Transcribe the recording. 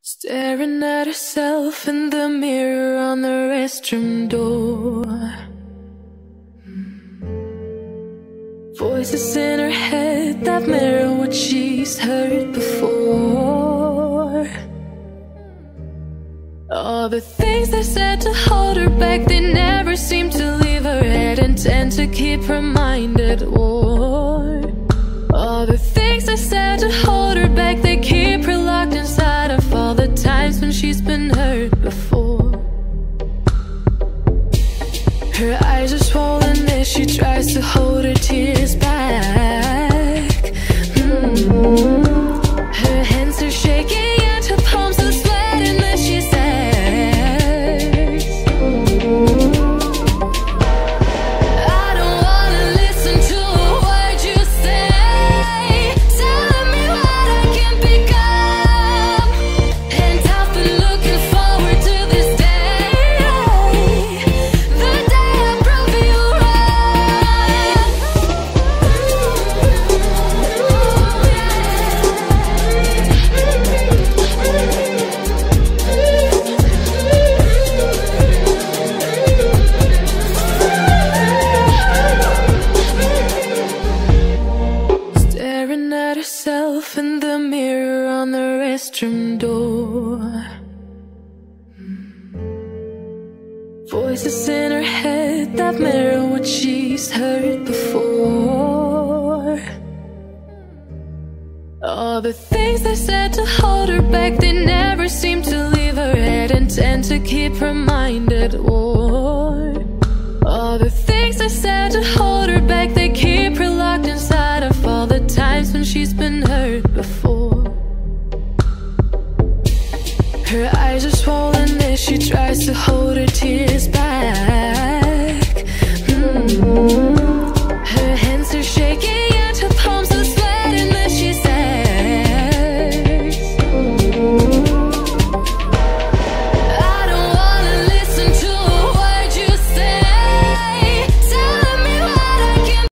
Staring at herself in the mirror on the restroom door. Voices in her head that mirror what she's heard before. All the things they said to hold her back, they never seem to leave her head and tend to keep her mind at war. All the things they said to hold her back, they keep her locked inside of all the times when she's been hurt before. Her eyes are swollen as she tries to hold her tears back. Her hands are shaking and her palms are sweating as she says, I don't wanna listen to a word you say, telling me what I can become. And I've been looking forward to this day, the day I prove you right. Staring at herself in the mirror on the restroom door. Voices in her head that mirror what she's heard before. All the things they said to hold her back, they never seem to leave her head and tend to keep her mind at war. All the things they said to hold her back, they keep her locked inside of all the times when she's been hurt before. Her eyes are swollen as she tries to hold her tears back.